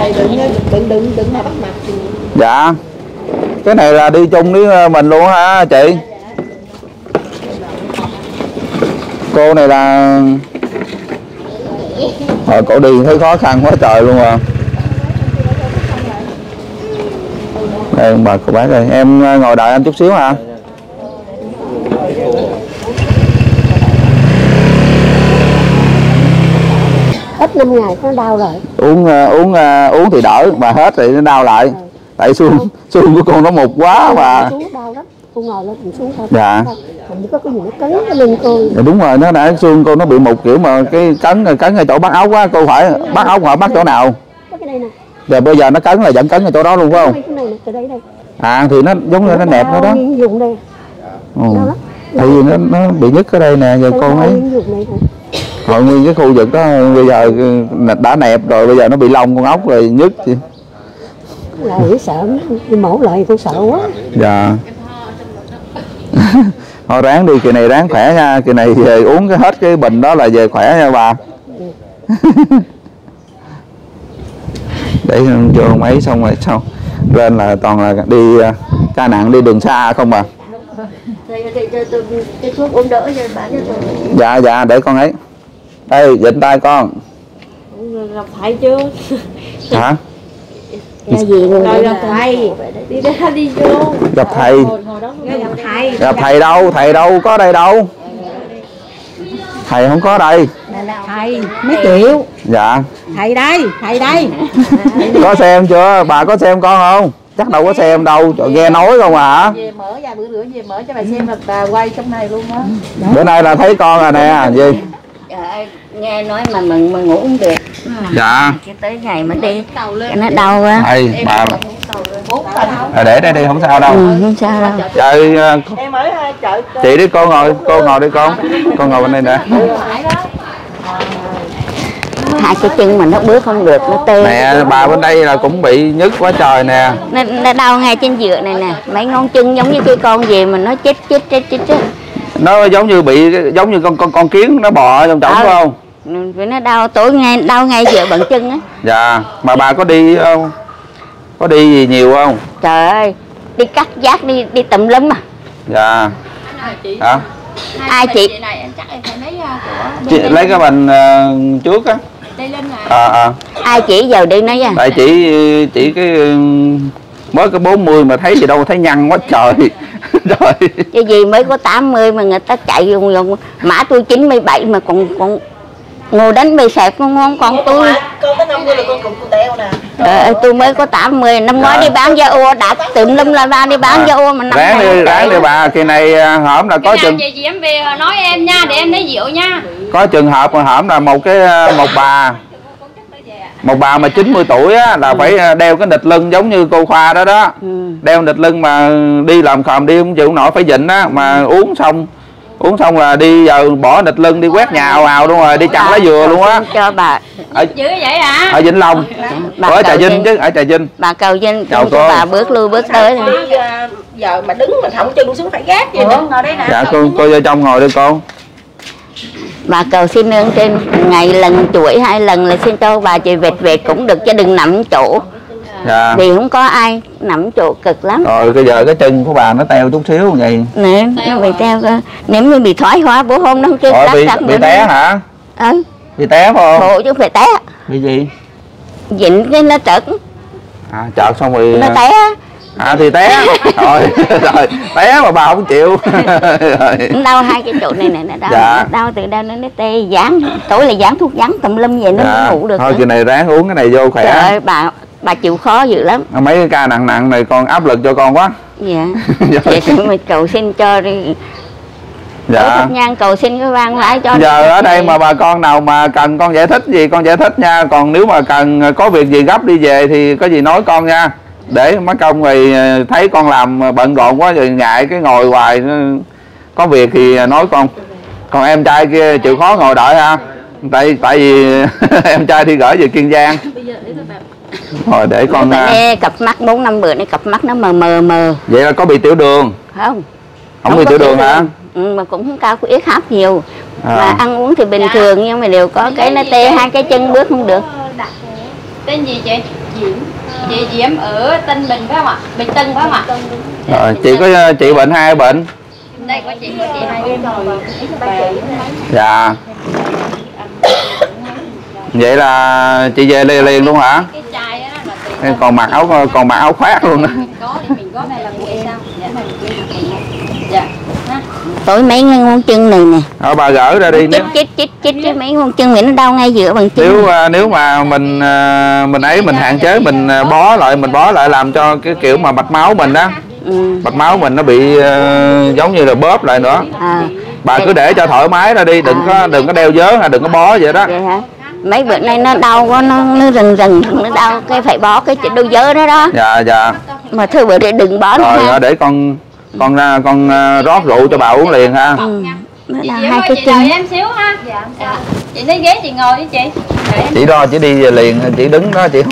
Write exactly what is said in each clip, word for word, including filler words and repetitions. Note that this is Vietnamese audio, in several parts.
thầy đừng đừng đừng đừng mà bắt mặt. Dạ. Cái này là đi chung với mình luôn hả chị? Cô này là rồi cổ đi thấy khó khăn quá trời luôn à. Đây ông bà cô bác ơi, em ngồi đợi anh chút xíu hả? Hết năm ngày nó đau rồi. Uống uống uống thì đỡ mà hết thì nó đau lại. Ừ. Tại xương xương của con nó mục quá mà. Đau lắm. Cô ngồi lên xuống thôi. Dạ. Không có cái gì nó cấn cái lưng cô. Dạ, đúng rồi, nó đã xương cô nó bị mục kiểu mà cái cấn cấn ở chỗ bắt ốc á, cô phải bắt ốc hả, bắt chỗ nào? Cái đây nè. Rồi bây giờ nó cấn là vẫn cấn ở chỗ đó luôn phải không? Cái này nè, từ đây đây. À thì nó giống như nó nẹp nó đó. Dùng đây. Ừ. Tại vì nó nó bị nhức ở đây nè, giờ cô ấy. Hồi nguyên cái khu vực đó bây giờ đã nẹp rồi, bây giờ nó bị lông con ốc rồi nhức chị. Lại sợ đi mổ lại tôi sợ quá. Dạ. Thôi ráng đi, kỳ này ráng khỏe nha, kỳ này về uống cái hết cái bình đó là về khỏe nha bà. Để vô máy xong rồi xong lên là toàn là đi ca nặng đi đường xa không bà. Cái thuốc uống đỡ cho bạn cho tôi. Dạ dạ để con ấy. Đây vịnh tay con. Gặp thầy chưa? Hả? Là gì rồi? Rồi gặp thầy. Đi ra đi vô. Gặp thầy. Gặp thầy. Gặp thầy đâu? Thầy đâu có đây đâu. Thầy không có đây. Thầy mấy triệu. Dạ. Thầy đây, thầy đây. Có xem chưa? Bà có xem con không? Chắc đâu có xem đâu, trời nghe nói không à. Về mở ra bữa rửa về mở cho bà xem là bà quay trong này luôn á. Bữa nay là thấy con rồi nè, gì? Trời ơi, nghe nói mà mình mà ngủ không được. Dạ. Cái tới ngày mà đi cái nó đau á. Đây bà. À, để đây đi không sao đâu. Ừ, không sao đâu. Trời, Em ở chợ. chị đi con ngồi, cô ngồi đi con. Con ngồi bên đây nè. Hai cái chân mà nó bước không được, nó tê. Nè bà bên đây là cũng bị nhức quá trời nè. Nó, nó đau ngay trên dựa này nè, mấy ngón chân giống như cái con gì mà nó chết chết chết chết chết. Nó giống như bị giống như con con con kiến nó bò trong trống phải không? Vì nó đau tối ngay đau ngay giữa bàn chân á. Dạ, mà bà có đi không? Có đi gì nhiều không? Trời ơi, đi cắt giác đi đi tùm lum mà. Dạ. Hả? Ai chị? Chị lấy cái bình uh, trước á. À, à. Ai chỉ giờ đi nói nha. Tại chị chỉ cái mới có bốn mươi mà thấy gì đâu thấy nhăn quá trời. Trời. Cái gì mới có tám mươi mà người ta chạy dùng dùng mã tôi chín mươi bảy mà còn còn ngồi đánh bề sẹp con ngon con tôi. Con có năm mươi là con cùng cô teo nè. Ờ, tôi mới có tám mươi, năm ngoái đi bán da ô đã tùm lum là ba đi bán à, da ô mà năm ráng đi ráng đi bà, kỳ này hổm là có chừng chị chị em về nói em nha để em lấy rượu nha. Có trường hợp mà hổm là một cái một bà một bà mà chín mươi tuổi á là ừ. phải đeo cái nịt lưng giống như cô Khoa đó đó. Ừ. Đeo nịt lưng mà đi làm khòm đi không chịu nổi phải dịnh á, mà uống xong uống xong là đi giờ bỏ nịt lưng đi quét nhà ào ào luôn rồi, đi chặt lá dừa luôn á. Cho bà ở, dữ vậy hả? Ở Vĩnh Long. Ở Trà Vinh chứ, ở Trà Vinh. Bà cầu Vinh cho bà bước lui bước tới. Giờ mà đứng mình không chân xuống phải gác vậy nữa. Ngồi đây nè. Dạ cô cô vô trong ngồi đi cô. Bà cầu xin ơn trên ngày lần chuỗi hai lần là xin cho bà chị vẹt vẹt cũng được chứ đừng nằm chỗ. Dạ. Vì không có ai nằm chỗ cực lắm. Rồi bây giờ cái chân của bà nó teo chút xíu vậy. Nè, nó bị teo cơ. Nếu như bị thoái hóa bố hôm nó chưa đắt bị, bị té hả? Ừ. Bị té phải không? Bộ chứ phải té. Bị gì? Dịnh cái nó trật. À trật xong rồi nó té. À thì té. Rồi, rồi té mà bà không chịu. Đau hai cái chỗ này này nó đau. Dạ. Đau từ đâu nó tê dán. Tối là dán thuốc dán tùm lum vậy nó dạ. ngủ được. Thôi kỳ này ráng uống cái này vô khỏe. Trời ơi bà bà chịu khó dữ lắm. Mấy cái ca nặng nặng này con áp lực cho con quá. Dạ. Vậy thì mình cầu xin cho đi. Dạ. Nhan cầu xin cái vang lãi cho. Giờ ở đây mà bà con nào mà cần con giải thích gì con giải thích nha. Còn nếu mà cần có việc gì gấp đi về thì có gì nói con nha. Để mất công rồi thấy con làm bận rộn quá rồi ngại cái ngồi hoài. Có việc thì nói con. Còn em trai kia chịu khó ngồi đợi ha. Tại tại vì em trai đi gửi về Kiên Giang. Rồi để con Ê, cặp mắt bốn năm bữa này cặp mắt nó mờ mờ mờ. Vậy là có bị tiểu đường? Không. Không, không bị tiểu đường, đường hả? Ừ, mà cũng không cao huyết áp nhiều. À. Mà ăn uống thì bình thường nhưng mà đều có cái nó tê hai cái chân bước không được. Tên gì chị? Chị Diễm ở Tân Bình phải không ạ? Bình Tân phải không ạ? Rồi, chị có chị bệnh hai bệnh? Đây có chị có chị hai Dạ. Vậy là chị về liền liền luôn hả? cái chai đó là tiền. Còn mặc áo còn mặc áo khoác luôn đó. Có thì mình có này là của em sao? Dạ. Dạ. Tối mấy ngón chân này nè. Ở bà gỡ ra đi. Chích chích chích chích cái mấy ngón chân mình nó đau ngay giữa bằng chân. Nếu nếu mà mình mình ấy mình hạn chế mình bó lại mình bó lại làm cho cái kiểu mà mạch máu mình đó, Ừ. mạch máu mình nó bị uh, giống như là bóp lại nữa. À. Bà cứ để cho thoải mái ra đi, đừng có đừng có đeo vớ hay đừng có bó vậy đó. Vậy hả? Mấy bữa nay nó đau quá, nó nó rần rần nó đau cái phải bó cái đôi vớ đó đó. Dạ dạ. Mà thôi bữa để đừng bó nữa Rồi ha. để con con ra con uh, rót rượu cho bà uống liền ha. Ừ. Nó Chị đau Diễm hai ơi, cái chị đợi chân. em xíu ha. Dạ. Dạ. Chị lấy ghế chị ngồi đi chị. Đợi em. Chị đo chỉ đi về liền, chị đứng đó chị.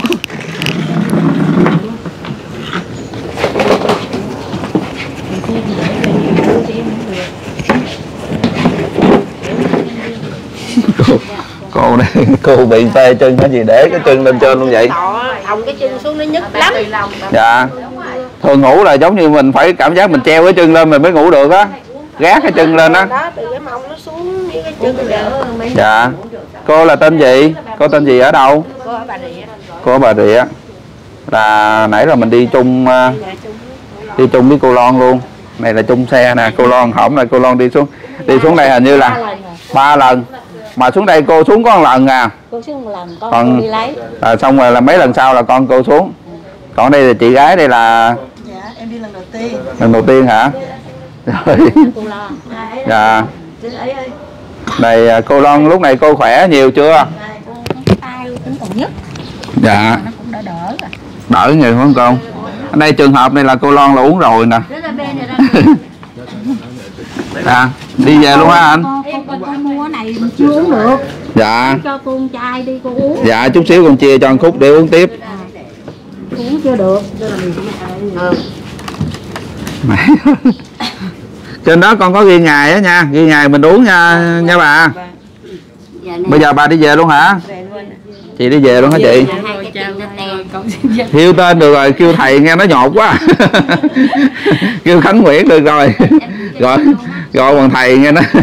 cô, cô này cô bị tê chân hay gì để cái chân lên trên luôn vậy? Thòng cái chân xuống nó nhức lắm. Dạ. Thường ngủ là giống như mình phải cảm giác mình treo cái chân lên mình mới ngủ được á, gác cái chân lên á. Đó, từ cái mông nó xuống với cái chân đỡ. Dạ. Cô là tên gì? Cô tên gì ở đâu? Cô ở Bà Rịa. Cô ở Bà Rịa. Là nãy là mình đi chung đi chung với cô Loan luôn. Này là chung xe nè, cô Loan hổm là cô Loan đi xuống đi xuống đây hình như là ba lần. Mà xuống đây cô xuống có một lần à. Cô xuống một lần con Còn đi lấy. à, xong rồi là mấy lần sau là con cô xuống. Còn đây là chị gái đây là. Dạ, em đi lần đầu tiên. Lần đầu tiên hả? Rồi. Cô lo. Dạ. Này cô Loan lúc này cô khỏe nhiều chưa? Tay cũng còn nhất. Dạ. Nó cũng đã đỡ rồi. Đỡ nhiều không con? Ở đây trường hợp này là cô Loan là uống rồi nè. À, đi về luôn hả anh? Con, con, con mua cái này chưa uống được. Dạ. Cho con trai đi con uống. Dạ chút xíu con chia cho một khúc để uống tiếp. Uống chưa được. Trên đó con có ghi ngày á nha, ghi ngày mình uống nha nha bà. Bây giờ bà đi về luôn hả? Chị đi về luôn hả chị? Hiêu tên được rồi, kêu thầy nghe nó nhột quá. Kêu Khánh Nguyễn được rồi. Gọi gọi bằng thầy nghe nó.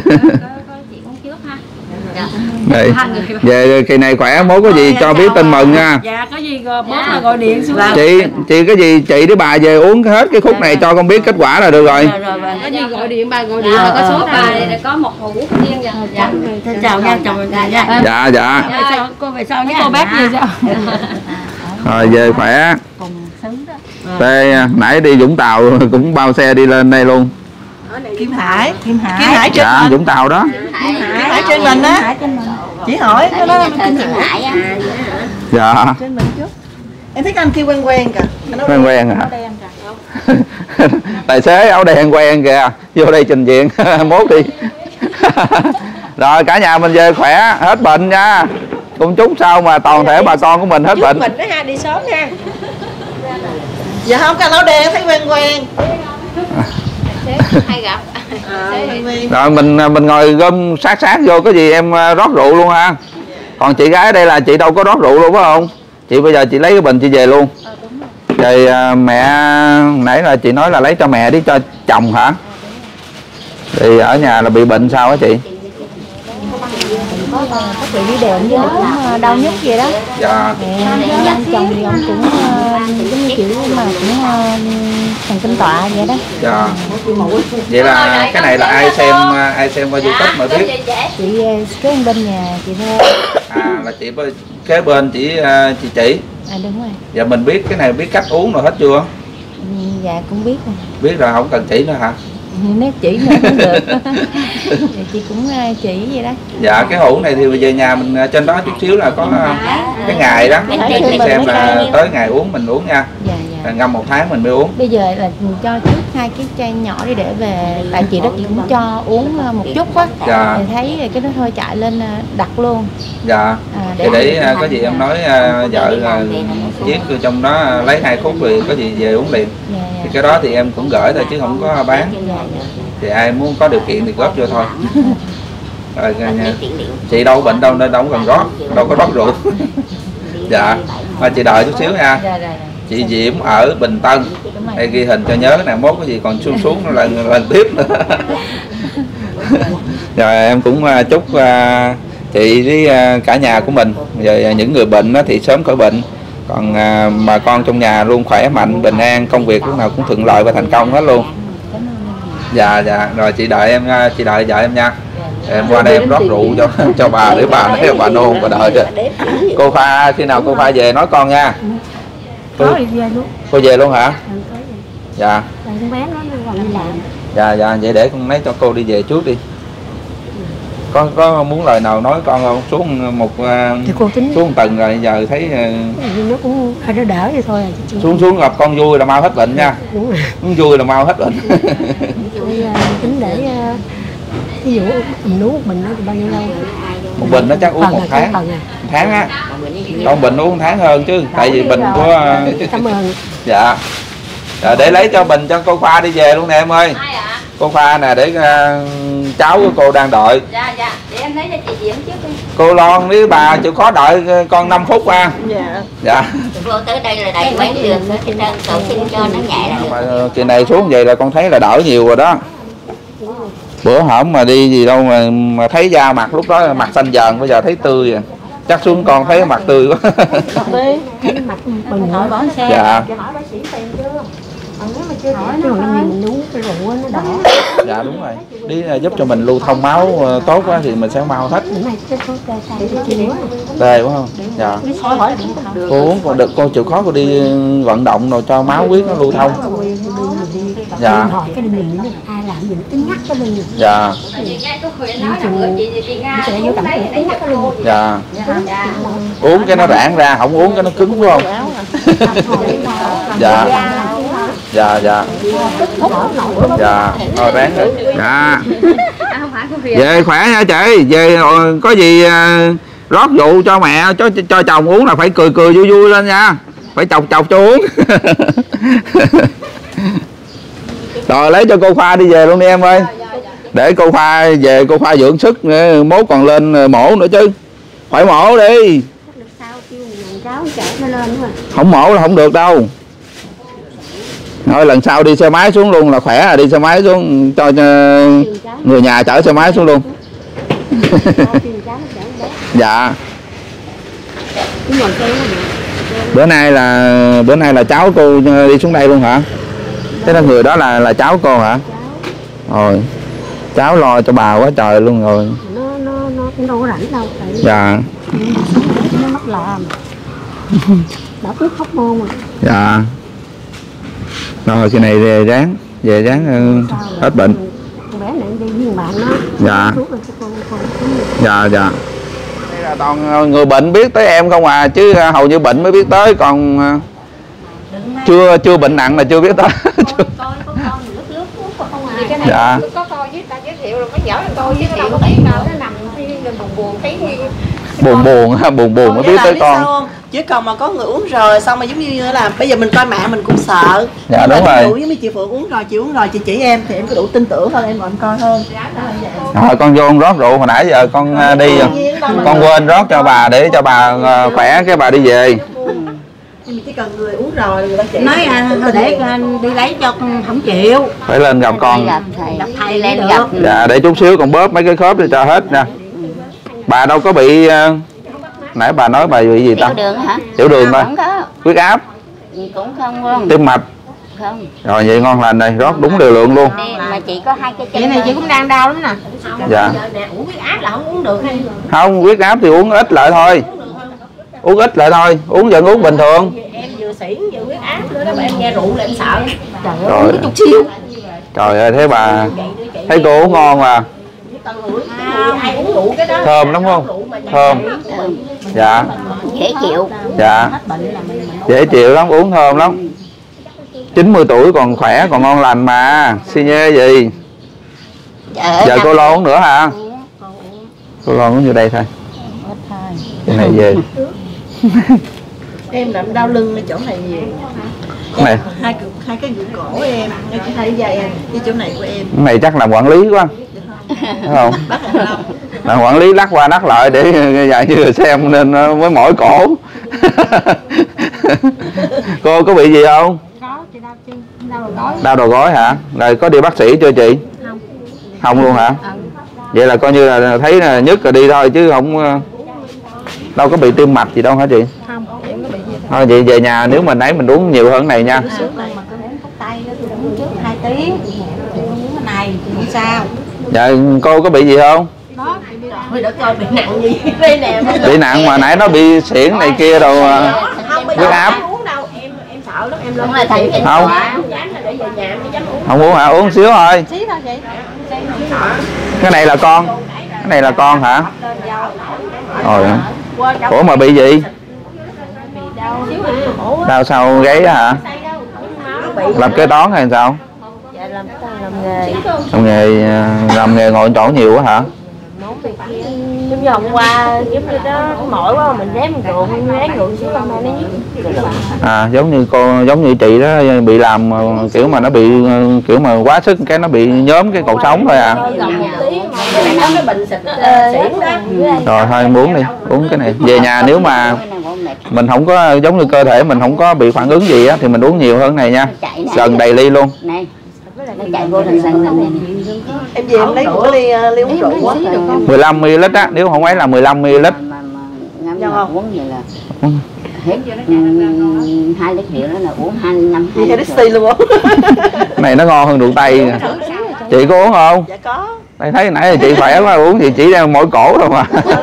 Đây. Về kỳ này khỏe, mốt có gì cho biết tin mừng nha. Dạ có gì bớt là gọi điện xuống. Chị chị cái gì chị với bà về uống hết cái khúc này cho con biết kết quả là được rồi. Có gì gọi điện bà gọi điện là có số Bà đây có một hũ riêng rồi. Dạ. chào nha chồng nha. Dạ dạ. Cô về sau nhé. Cô bác gì sao? Rồi về khỏe. Đây nãy đi Vũng Tàu cũng bao xe đi lên đây luôn. Kim Hải, Kim Hải. Kim Hải trên Dạ mình. Vũng Tàu đó. Kim Hải trên mình á. Chỉ hỏi nó nói Kim Hải á. Dạ. Trên mình trước. Em thấy anh kêu quen quen kìa. Quen quen hả? Tài xế áo đen quen kìa. Vô đây trình diện mốt đi. Rồi cả nhà mình về khỏe, hết bệnh nha. Cũng chúc sao mà toàn thể bà con của mình hết bệnh. Mình đó ha, đi sớm nha. Dạ không cần áo đen thấy quen quen. Hay gặp. Rồi mình mình ngồi gom sát sát vô, có gì em rót rượu luôn ha. Còn chị gái đây là chị đâu có rót rượu luôn phải không? Chị bây giờ chị lấy cái bình chị về luôn. Rồi mẹ nãy là chị nói là lấy cho mẹ đi cho chồng hả? Thì ở nhà là bị bệnh sao á chị? Có có bị đi đệm với cũng đau nhức vậy đó. Dạ. Anh chồng thì ông cũng giống như kiểu mà cũng thần kinh tọa vậy đó. Dạ. Vậy là cái này là ai xem ai xem qua YouTube mà biết? Chị kế bên nhà chị thôi. À là chị kế bên chị chị chỉ. À đúng rồi. Dạ mình biết cái này biết cách uống rồi hết chưa? Dạ cũng biết rồi. Biết rồi không cần chỉ nữa hả? Nếu chỉ nữa cũng được. Thì chị cũng chỉ vậy đó. Dạ cái hũ này thì về nhà mình trên đó chút xíu là có cái ngày đó mình xem là tới ngày uống mình uống nha. Dạ dạ. Ngâm một tháng mình mới uống. Bây giờ là cho trước hai cái chai nhỏ đi để về, tại chị đó chị cũng cho uống một chút á. Dạ. Thì thấy cái nó hơi chạy lên đặt luôn. Dạ. À, để, để có gì em nói vợ viết vô trong đó lấy hai khúc rồi có gì về uống liền. Dạ, dạ. Thì cái đó thì em cũng gửi thôi chứ không có bán. Dạ, dạ. Thì ai muốn có điều kiện thì góp vô thôi. Rồi, chị đâu bệnh đâu nên đâu cần rót, đâu có rót rượu. Dạ, mà chị đợi chút xíu nha. Dạ, dạ. Chị Diễm ở Bình Tân. Đây ghi hình cho nhớ nè, mốt cái gì còn xuống xuống nó lần lần tiếp nữa. Rồi em cũng chúc chị với cả nhà của mình, rồi những người bệnh thì sớm khỏi bệnh, còn bà con trong nhà luôn khỏe mạnh, bình an, công việc lúc nào cũng thuận lợi và thành công hết luôn. Dạ dạ, rồi chị đợi em, chị đợi vợ em nha. Em qua đây em rót rượu cho cho bà để bà nói bà nôn bà đợi cho. Cô Pha khi nào cô Pha về nói con nha. Cô, cô về luôn hả? Dạ. Dạ dạ, vậy để con lấy cho cô đi về trước đi. Có có muốn lời nào nói con không? Xuống một xuống một tầng rồi giờ thấy nó cũng hơi đỡ đỡ vậy thôi. Xuống xuống gặp con vui là mau hết bệnh nha. Muốn vui là mau hết bệnh. Tính để ví dụ mình uống một bình nó thì bao nhiêu lâu? Một bình nó chắc uống một tháng. Một tháng á. Con bình uống một tháng hơn chứ, tại vì bình của cảm ơn. Dạ. Rồi để lấy cho bình cho cô Pha đi về luôn nè em ơi. Cô Pha nè, để uh, cháu của cô đang đợi. Dạ dạ, để em lấy cho chị Diễm trước đi. Cô Loan với bà chịu khó đợi con năm phút ha. Dạ. Dạ. Vô tới đây là đầy quán đường nữa cho nên cậu xin cho nó nhẹ là được. Kỳ này xuống vậy là con thấy là đỡ nhiều rồi đó. Bữa hổm mà đi gì đâu mà, mà thấy da mặt lúc đó mặt xanh dần, bây giờ thấy tươi rồi. Chắc xuống con thấy mặt tươi quá. Mặt bừng hỏi bón xe. Dạ. Mình uống cái rượu nó đỏ. Dạ đúng rồi. Đi giúp cho mình lưu thông máu tốt quá thì mình sẽ mau hết. Đề đúng không? Dạ. Cô uống còn được, cô chịu khó cô đi vận động rồi cho máu huyết nó lưu thông. Dạ. Hỏi cái mình ai làm gì tính nhắc cái mình. Dạ. Dạ. Uống cái nó rãng ra, không uống cái nó cứng phải không? Dạ. Dạ dạ. Dạ, thôi ráng rồi. Dạ. Về khỏe nha chị, về có gì rót rượu cho mẹ, cho cho chồng uống là phải cười cười vui vui lên nha. Phải chọc chọc cho uống. Rồi lấy cho cô Pha đi về luôn đi em ơi. Để cô Pha về, cô Pha dưỡng sức, mốt còn lên mổ nữa chứ. Phải mổ đi. Không mổ là không được đâu. Thôi lần sau đi xe máy xuống luôn là khỏe, là đi xe máy xuống cho, cho người nhà chở xe máy xuống luôn. Dạ. Bữa nay là bữa nay là cháu cô đi xuống đây luôn hả? Thế là người đó là là cháu cô hả? Rồi. Cháu lo cho bà quá trời luôn rồi. Nó nó nó cũng đâu có rảnh đâu. Dạ. Nó mất làm. Đã biết hóc môn rồi. Dạ. Rồi cái này về ráng, về ráng uh, hết bệnh. Con bé này đi với bạn nó. Dạ. Dạ dạ. Đây là toàn người bệnh biết tới em không à, chứ hầu như bệnh mới biết tới, còn uh, chưa chưa bệnh nặng là chưa biết tới. Dạ. Có coi với ta giới thiệu rồi có nhớ là tôi chứ đâu có biết nào nó nằm buồn buồn thấy buồn buồn ha, buồn buồn mới biết tới con. Chứ còn mà có người uống rồi xong mà giống như là bây giờ mình coi mẹ mình cũng sợ. Dạ đúng rồi. Ví dụ như chị Phượng uống rồi, chị uống rồi, chị chỉ em thì em có đủ tin tưởng hơn, em còn coi hơn. Rồi con vô con rót rượu, hồi nãy giờ con đi rồi. Con quên rót cho bà để cho bà khỏe cái bà đi về. Nhưng mà chỉ cần người uống rồi người ta chỉ. Nói à, để đi lấy cho con không chịu. Phải lên gặp con. gặp thầy, thầy lên gặp. Dạ để chút xíu con bóp mấy cái khớp để cho hết nha. Bà đâu có bị, nãy bà nói bà bị gì ta? Tiểu đường hả? Tiểu đường thôi. Không có. Huyết áp. Cũng không luôn. Tim mạch. Không. Rồi vậy ngon lành này, rót đúng liều lượng luôn. Mà chị có hai cái chân. Chị này chị cũng đang đau lắm nè. Dạ. uống huyết áp là không uống được hay? Không, huyết áp thì uống ít lại thôi. Uống ít lại thôi, uống vẫn uống bình thường. Em vừa xỉn vừa huyết áp nữa đó mà em nghe rượu là em sợ. Trời ơi. Chút xíu. Trời ơi, thế bà thấy cô uống ngon mà. Ai uống rượu cái đó. Thơm lắm không? Thơm. Dạ. Dễ chịu. Dạ. Dễ chịu lắm, uống thơm lắm. chín mươi tuổi còn khỏe, còn ngon lành mà. Xi nhê gì. Giờ cô lo uống nữa hả? Cô lo uống vô đây thôi. Cái này về. Em làm đau lưng ở chỗ này nhiều. Này. Hai hai cái gượng cổ em, cái hai dây em, cái chỗ này của em. Cái này chắc làm quản lý quá. Đúng không? Bác Hồng Long. là quản lý lắc qua lắc lại để dạng như xem nên mới mỏi cổ. Cô có bị gì không? Có, chị đau chân, đau đầu gối. Đau đầu gối hả? Rồi có đi bác sĩ chưa chị? Không. Không luôn hả? Ừ. Vậy là coi như là thấy là nhức rồi đi thôi chứ không đâu có bị tim mạch gì đâu hả chị? Không, em có bị gì Thôi vậy về nhà nếu mình ấy mình uống nhiều hơn này nha. Mà cái uống thuốc tây đó tôi uống trước hai tiếng. Tôi uống cái này thì không sao. Dạ cô có bị gì không? đó, chị bị đau. Ôi đất ơi, bị nặng gì? Bị nè. Bị nặng mà nãy nó bị xiển này kia đâu huyết áp. uống đâu, em em sợ lắm, em lên Không là thầy Không. không dám để về nhà em mới dám uống. Không uống hả? Uống xíu thôi. Xí thôi chị. Cái này là con. Cái này là con hả? Rồi. Ủa mà bị gì? Đau sau gáy hả? Làm kế toán hay sao? Dạ làm làm nghề. Làm nghề làm nghề ngồi chỗ nhiều quá hả? Giống như hôm qua giống như đó mỏi quá mình rém ruộng rém ruộng xuống hôm nay nó nhức. À giống như cô giống như chị đó bị làm kiểu mà nó bị kiểu mà quá sức cái nó bị nhóm cái cột sống thôi à. Cái bình xịt xỉn đó. Rồi thôi em uống đi, uống cái này. Về nhà nếu mà mình không có giống như cơ thể mình không có bị phản ứng gì á thì mình uống nhiều hơn này nha. Gần đầy ly luôn. Này, nó chạy vô thành sân này. Em về em lấy một cái ly ly uống rượu á. mười lăm mi li lít á, nếu không ấy là mười lăm mi li lít. Ngâm không? Uống vậy là hết hai lít rượu đó là uống hai năm hai Hai lít xì luôn á. Cái này nó ngon hơn rượu Tây. Chị có uống không? Dạ có. Đây thấy nãy là chị khỏe quá uống thì chỉ đang mỏi cổ thôi mà.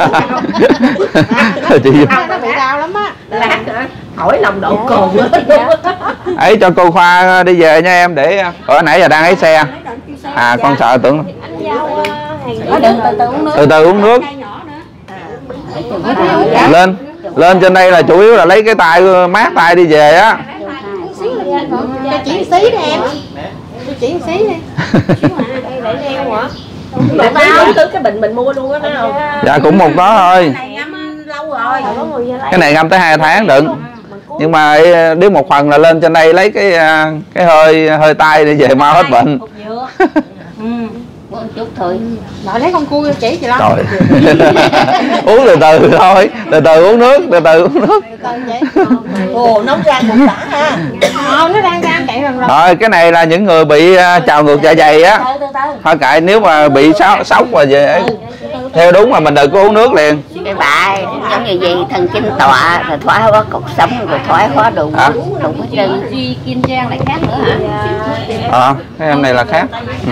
Chị Nó bị đau lắm á. Lát nữa hỏi nồng độ cồn nữa. ấy cho cô Khoa đi về nha em để ở nãy giờ đang lấy xe. À con sợ tưởng từ từ uống nước. Lên lên trên đây là chủ yếu là lấy cái tay mát tay đi về á. Cho chị xí đi em. Cho chị xí đi. Để đeo hả? Mà tao tới cái bình mình mua luôn á, thấy không? Dạ cũng một đó thôi. Này ngâm lâu rồi. Cái này ngâm tới hai tháng đừng. Nhưng mà nếu một phần là lên trên đây lấy cái cái hơi hơi tay để về mau hết bệnh. Một chút thôi. Nội lấy con cua cho chị chị lo. Rồi. Uống từ từ thôi, từ từ uống nước, từ từ uống nước. Ồ nóng rang bụng đã ha. Ờ nó đang rang chạy rồi rồi. Rồi cái này là những người bị trào ngược dạ dày á. Thôi kệ nếu mà bị sốc sốc mà về theo đúng mà mình đừng có uống nước liền. Cái bà giống như gì thần kinh tọa rồi thoái hóa cột sống rồi thoái hóa đủ Hả? đủ hết trơn. Duy Kim Giang lại khác nữa hả? Ờ, à, cái em này là khác. Ừ.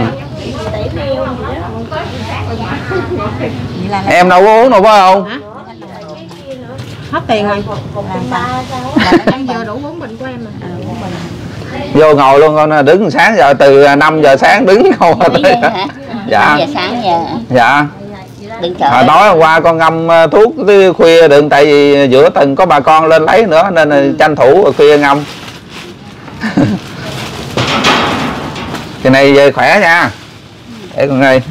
Em đâu có uống đâu phải không? Hết tiền rồi. Bây giờ đủ bốn bình của em rồi. Vô ngồi luôn con, đứng sáng giờ từ năm giờ sáng đứng không tới. Dạ. năm giờ sáng giờ. Dạ. Đừng chờ. Hồi tối hôm qua con ngâm thuốc tới khuya đừng, tại vì giữa tuần có bà con lên lấy nữa nên là tranh thủ khuya ngâm. Cái này về khỏe nha. Để con ơi.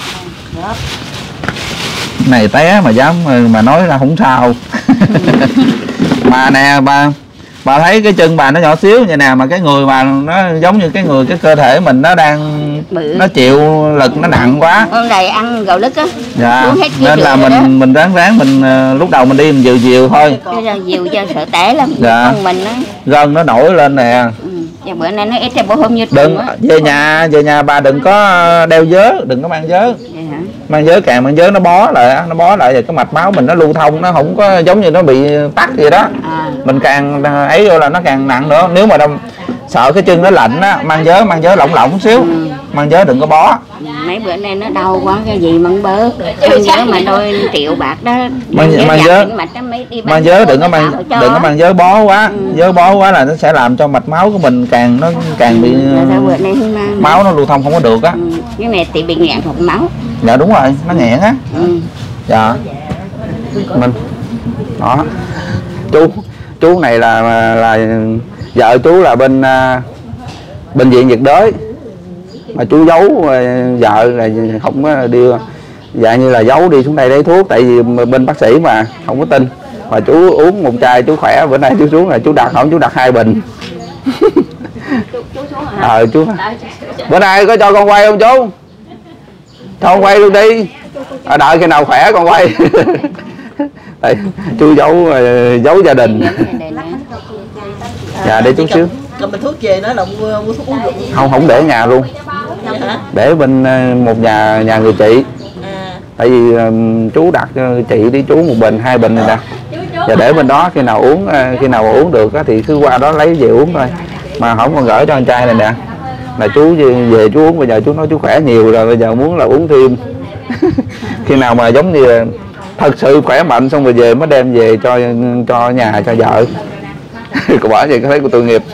Này té mà dám mà nói là không sao. Mà nè bà bà thấy cái chân bà nó nhỏ xíu vậy nè, mà cái người bà nó giống như cái người cái cơ thể mình nó đang Bự. nó chịu lực nó nặng quá. Con này ăn gạo lứt á. Dạ. Nên là mình đó. mình ráng ráng mình lúc đầu mình đi mình dìu dìu thôi. Cái dìu cho sợ té lắm. Dạ. Con mình á. Gân nó nổi lên nè. Ừ. Dạ bữa nay nó ít ra bữa hôm như Đừng về nhà về nhà bà đừng có đeo vớ, đừng có mang vớ. Vậy hả? Mang vớ càng mang vớ nó bó lại, nó bó lại rồi cái mạch máu mình nó lưu thông nó không có giống như nó bị tắc gì đó. À. Mình càng ấy vô là nó càng nặng nữa. Nếu mà đông sợ cái chân nó lạnh á, mang vớ mang vớ lỏng lỏng xíu. Ừ. Mang vớ đừng có bó. Mấy bữa nay nó đau quá cái gì mà bớ. Mang vớ mà đôi triệu bạc đó. Mang mang vớ. Mang vớ đừng có mang đừng có mang vớ bó quá. Ừ. Vớ bó quá là nó sẽ làm cho mạch máu của mình càng nó càng bị máu nó lưu thông không có được á. Ừ. Cái này thì bị nghẹn hộp máu. Dạ đúng rồi, nó nghẹn á. Ừ. Dạ. Mình đó. Chú chú này là là vợ chú là bên uh, bệnh viện nhiệt đới mà chú giấu uh, vợ là không có đưa, dạ như là giấu đi xuống đây lấy thuốc tại vì bên bác sĩ mà không có tin, mà chú uống một chai chú khỏe, bữa nay chú xuống là chú đặt không chú đặt hai bình. Ờ chú bữa nay có cho con quay không chú? Cho con quay luôn đi. À, đợi khi nào khỏe con quay. Đây, chú giấu giấu gia đình. Dạ để chút xíu. Cầm bình thuốc về nói là mua, mua thuốc uống được. Không không để ở nhà luôn. Để bên một nhà nhà người chị. À. Tại vì um, chú đặt cho chị đi chú một bình hai bình này nè. Và để bên đó khi nào uống khi nào uống được á, thì cứ qua đó lấy về uống thôi. Mà không còn gửi cho anh trai này nè. Là chú về chú uống, bây giờ chú nói chú khỏe nhiều rồi, bây giờ muốn là uống thêm. Khi nào mà giống như là thật sự khỏe mạnh xong rồi về mới đem về cho cho nhà cho vợ. Cô bỏ vậy có thấy của tội nghiệp.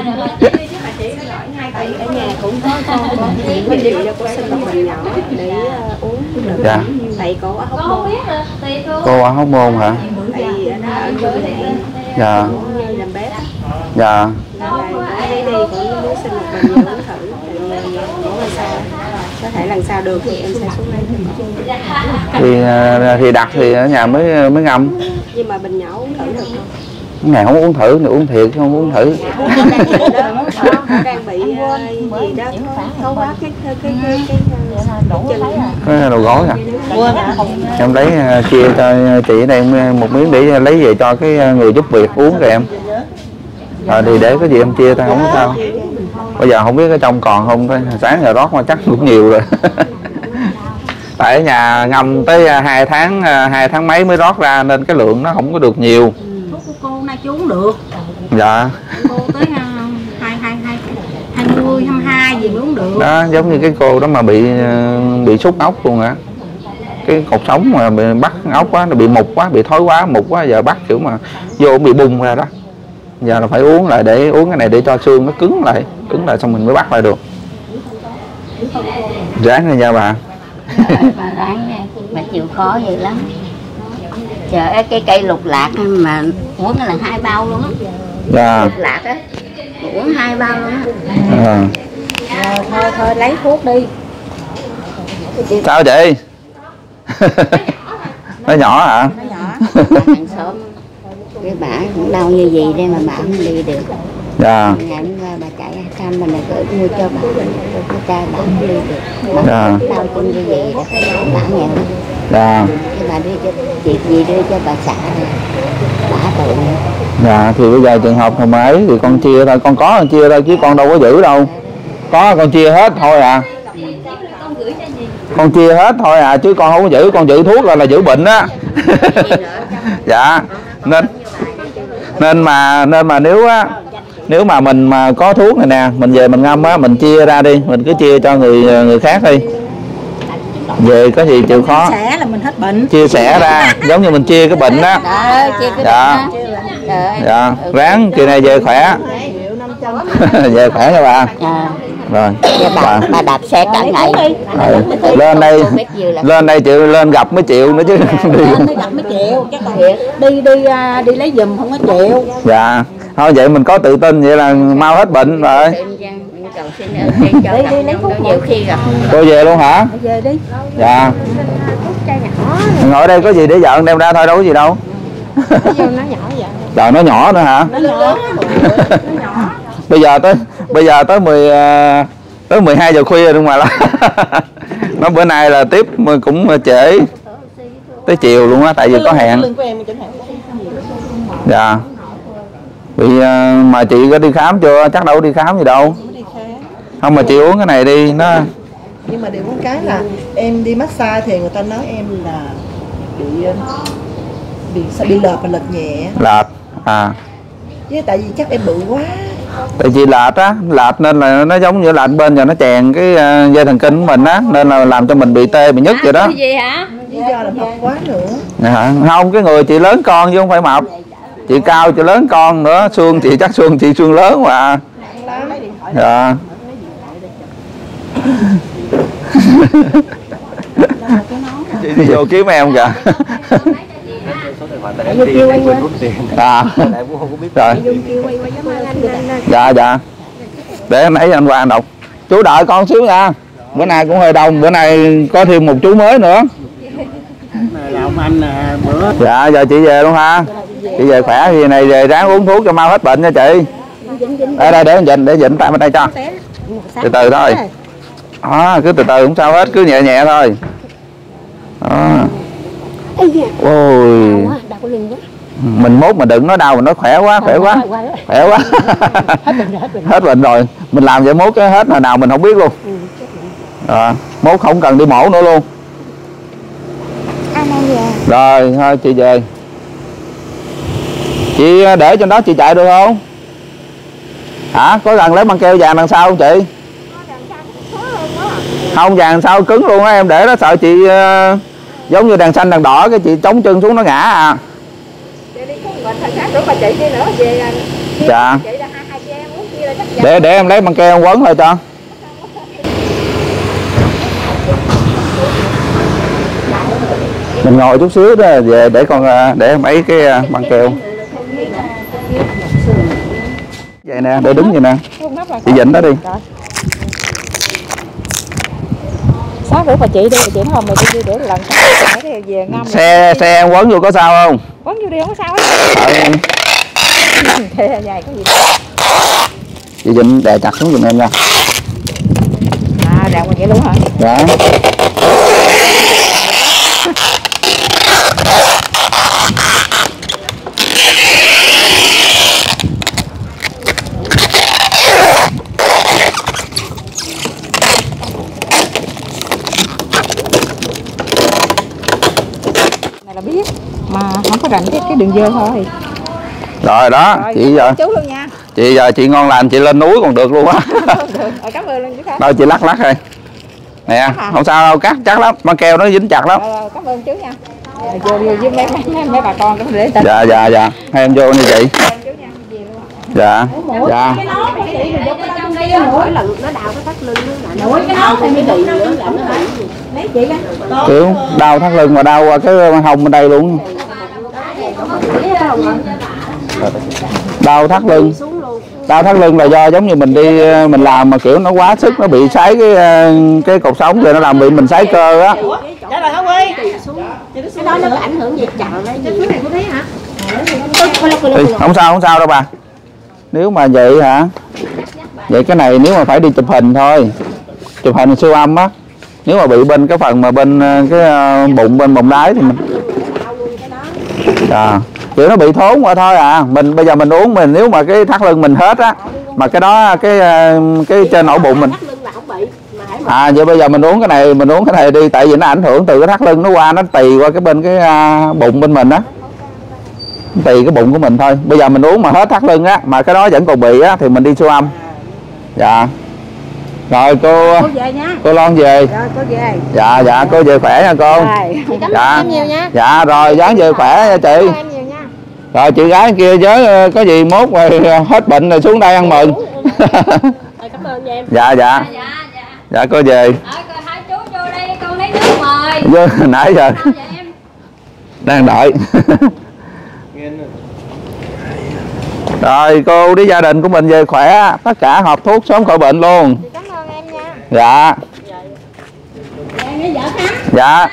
Ở nhà cũng có con có điều trị cho cô sinh một bình nhỏ để uống được. Dạ. Tại cô có hóc môn. Cô có hóc môn hả? Tại vì nó ở chỗ này. Dạ. Làm bé. Dạ. Đây đây cũng muốn xin một bình uống thử. Lần sau có thể lần sau được thì em sẽ xuống đây. Thì thì đặt thì ở nhà mới mới ngâm. Nhưng mà bình nhỏ uống thử được không? Ngày không uống thử, thì uống thiệt chứ không uống thử. Nó đang bị gì đó thấu quá cái cái cái cái Cái đầu gối à? Em lấy chia cho chị ở đây một miếng để lấy về cho cái người giúp việc uống cho em. À, thì để cái gì em chia ta không có sao. Bây giờ không biết cái trong còn không, sáng giờ rót mà chắc cũng nhiều rồi. Tại ở nhà ngâm tới hai tháng hai tháng mấy mới rót ra nên cái lượng nó không có được nhiều. Thuốc của cô nay chú uống được. Dạ. Cô tới hai hai hai hai mươi hai mươi hai gì mới uống được. Đó giống như cái cô đó mà bị bị sút ốc luôn hả? Cái cột sống mà bị bắt ốc quá, nó bị mục quá, bị thối quá, mục quá, giờ bắt kiểu mà vô bị bung ra đó. Giờ là phải uống lại để uống cái này để cho xương nó cứng lại, cứng lại xong mình mới bắt lại được. Ráng lên nha bà. Bà ráng nha, bà chịu khó vậy lắm. Chờ cái cây lục lạc mà uống là hai bao luôn á. Dạ. Lục lạc á, uống hai bao luôn á. À. Rồi thôi thôi lấy thuốc đi. Sao chị? Nó nhỏ hả? Nó nhỏ. Hàng xóm cái bà cũng đau như gì đây mà bà không đi được. Dạ. Ngày hôm qua bà chạy hai trăm mà gửi mua cho bà, cái cha bà không đi được. Bà Dạ. đau chân như gì đó, bà nghèo lắm. Dạ. Cái bà đưa cho chị gì đưa cho bà xã này, bà tội. Dạ thì bây giờ trường hợp mà ấy thì con chia thôi, con có con chia thôi chứ con đâu có giữ đâu. Có con chia hết thôi à. Con chia hết thôi à chứ con không có giữ, con giữ thuốc là là giữ bệnh á. Dạ. Nên nên mà nên mà nếu á nếu mà mình mà có thuốc này nè, mình về mình ngâm á, mình chia ra đi, mình cứ chia cho người người khác đi. Về có gì chịu khó. Chia sẻ là mình hết bệnh. Chia sẻ ra, giống như mình chia cái bệnh đó. Đó, chia cái Dạ. Trời Dạ, ráng kỳ này về khỏe. Về khỏe nha bà. à. Rồi. Dạ, bà, bà đạp xe cả ngày. Rồi. Lên đây lên đây chịu lên gặp mới chịu nữa chứ. Lên đi gặp mới chịu, chứ còn đi đi đi lấy giùm không có chịu. Dạ. Thôi vậy mình có tự tin vậy là mau hết bệnh rồi. Đi đi lấy thuốc nhiều khi gặp. Cô về luôn hả? Về đi. Dạ. Ngồi đây có gì để vợ đem ra thôi, đâu có gì đâu. Nó nhỏ vậy. Trời nó nhỏ nữa hả? Nó nhỏ. Nó nhỏ. Bây giờ tới bây giờ tới mười tới mười hai giờ khuya luôn mà là. Nó bữa nay là tiếp cũng trễ tới chiều luôn á, tại vì có hẹn. Dạ. Bị mà chị có đi khám chưa? Chắc đâu có đi khám gì đâu. Không mà chị uống cái này đi nó. Nhưng mà điều một cái là em đi massage thì người ta nói em là bị bị bị lợt và lệch nhẹ. Lệch à. Chứ tại vì chắc em bự quá. Tại vì lệch á, lệch nên là nó giống như lệch bên giờ nó chèn cái uh, dây thần kinh của mình á, nên là làm cho mình bị tê bị nhức vậy đó. Gì hả? Lý do là mập quá nữa. À, không, cái người chị lớn con chứ không phải mập. Chị cao chị lớn con nữa, xương chị chắc xương chị xương lớn mà. Dạ. Chị đi vô kiếm em kìa. À. Rồi. Dạ dạ. Để anh ấy anh qua anh đọc. Chú đợi con xíu nha. Bữa nay cũng hơi đông, bữa nay có thêm một chú mới nữa. Dạ giờ chị về luôn ha. Chị về khỏe gì này về ráng uống thuốc cho mau hết bệnh nha chị. Ở đây để anh dịnh để dịnh tay bên đây cho. Từ từ thôi. À, cứ từ từ không sao hết, cứ nhẹ nhẹ thôi. Đó. Ôi, mình mốt mà đừng nói đau, mình nói khỏe quá, khỏe quá, khỏe quá. Hết bệnh rồi, mình làm vậy mốt cái hết hồi nào mình không biết luôn. À, mốt không cần đi mổ nữa luôn. Rồi thôi chị về. Chị để trên đó chị chạy được không? Hả? Có cần lấy băng keo vàng đằng sau không chị? Không, vàng sau cứng luôn á, em để đó sợ chị uh, giống như đèn xanh đèn đỏ cái chị chống chân xuống nó ngã à. Dạ. Để để em lấy băng keo em quấn lại cho. Mình ngồi chút xíu đó về để con để em ấy cái băng keo. Vậy nè, để đứng vậy nè. Chị dịnh đó đi. Sáng rửa bà chị đi, chị nói mày đi để lần cái về ngâm. Xe xe em quấn vô có sao không? Quấn vô đi không có sao hết. Thế dài cái gì đó. Chị dịnh đè chặt xuống giùm em nha. À, đè qua vậy luôn hả? Dạ. Này là biết mà không có rành cái cái đường dơ thôi. Rồi đó, rồi, chị giờ chú luôn nha. Chị giờ chị ngon lành chị lên núi còn được luôn á. Rồi, cảm ơn luôn chú Khánh. Đâu chị lắc lắc thôi. Nè, không sao đâu, cắt chắc lắm, băng keo nó dính chặt lắm. Rồi, cảm ơn chú nha. Rồi, vô vô với mấy, mấy, mấy bà con cũng để tin. Dạ dạ dạ, hai em vô nha chị. Dạ. Dạ. Mỗi lần nó đau cái thắt lưng nó lại cái nó thì mới bị nữa là nó bị. Lấy chị cái. Kiểu đau thắt lưng mà đau qua cái hông bên đây luôn. Đau thắt lưng. Đau thắt lưng là do giống như mình đi mình làm mà kiểu nó quá sức nó bị sái cái cái cột sống rồi nó làm bị mình sái cơ á. Trả lời hả Quy? Cái đó nó có ảnh hưởng gì chậm đấy. Cái này có thấy hả? Thì, không sao không sao đâu bà. Nếu mà vậy hả? Vậy cái này nếu mà phải đi chụp hình thôi. Chụp hình siêu âm á. Nếu mà bị bên cái phần mà bên cái bụng bên bụng đáy thì mình à, kiểu nó bị thốn qua thôi à. Mình bây giờ mình uống mình nếu mà cái thắt lưng mình hết á mà cái đó cái cái trên ổ bụng mình à vậy bây giờ mình uống cái này mình uống cái này đi tại vì nó ảnh hưởng từ cái thắt lưng nó qua nó tì qua cái bên cái uh, bụng bên mình á tì cái bụng của mình thôi. Bây giờ mình uống mà hết thắt lưng á mà cái đó vẫn còn bị á thì mình đi siêu âm. Dạ rồi cô cô, về nha. Cô Loan về. Rồi cô về. Dạ dạ cô về khỏe nha cô. Rồi. Dạ nhiều nha. Dạ rồi dáng về khỏe nha chị. Rồi chị gái kia với có gì mốt rồi hết bệnh rồi xuống đây ăn mừng. Cảm ơn em. Dạ dạ. Dạ cô về. Hai chú vô đây con lấy nước mời. Vô nãy giờ. Đang đợi. Rồi cô đi gia đình của mình về khỏe, tất cả hộp thuốc sớm khỏi bệnh luôn. Cảm ơn em nha. Dạ. Dạ.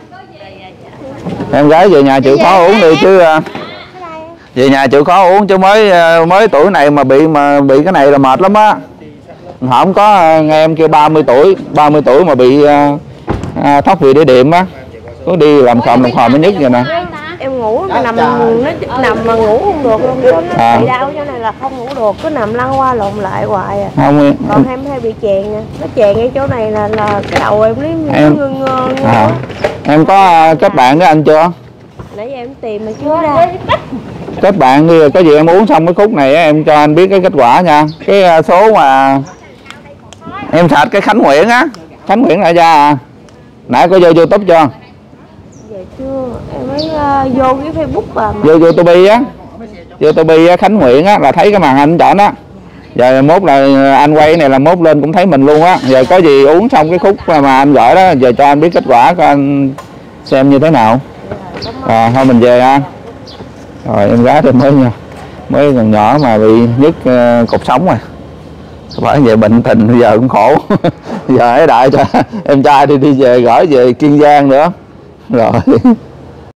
Em gái về nhà chịu khó uống đi chứ. Về nhà chịu khó uống chứ mới mới tuổi này mà bị mà bị cái này là mệt lắm á. Không có nghe em kêu ba mươi tuổi, ba mươi tuổi mà bị à, thoát vị đĩa đệm á. Cứ đi làm khòm làm khòm mới nhức vậy nè. Em ngủ nó nằm nó nằm mà ngủ không được luôn, nó à. Bị đau cho này là không ngủ được, cứ nằm lăn qua lộn lại hoài à. Không, còn em hay bị chèn nè, nó chèn cái chỗ này là là cái đầu em lý em ngơ ngơ. À. Em có kết bạn với anh chưa? Nãy giờ em tìm mà chưa ra. Kết bạn đi, có gì em uống xong cái khúc này em cho anh biết cái kết quả nha. Cái số mà em sạch cái Khánh Nguyễn á, Khánh Nguyễn lại ra à. Nãy có vô YouTube chưa? Dạ chưa, em mới uh, vô cái Facebook à mà. Vô YouTube á. YouTube á, Khánh Nguyễn á là thấy cái màn ảnh chọn á. Giờ mốt là anh quay này là mốt lên cũng thấy mình luôn á. Giờ có gì uống xong cái khúc mà anh gọi đó, giờ cho anh biết kết quả coi anh xem như thế nào. À, thôi mình về ha. Rồi em gái thì mới mới còn nhỏ mà bị nhức uh, cột sống rồi. Phải về bệnh tình bây giờ cũng khổ. Giờ ấy đại cho em trai đi đi về gửi về Kiên Giang nữa. Rồi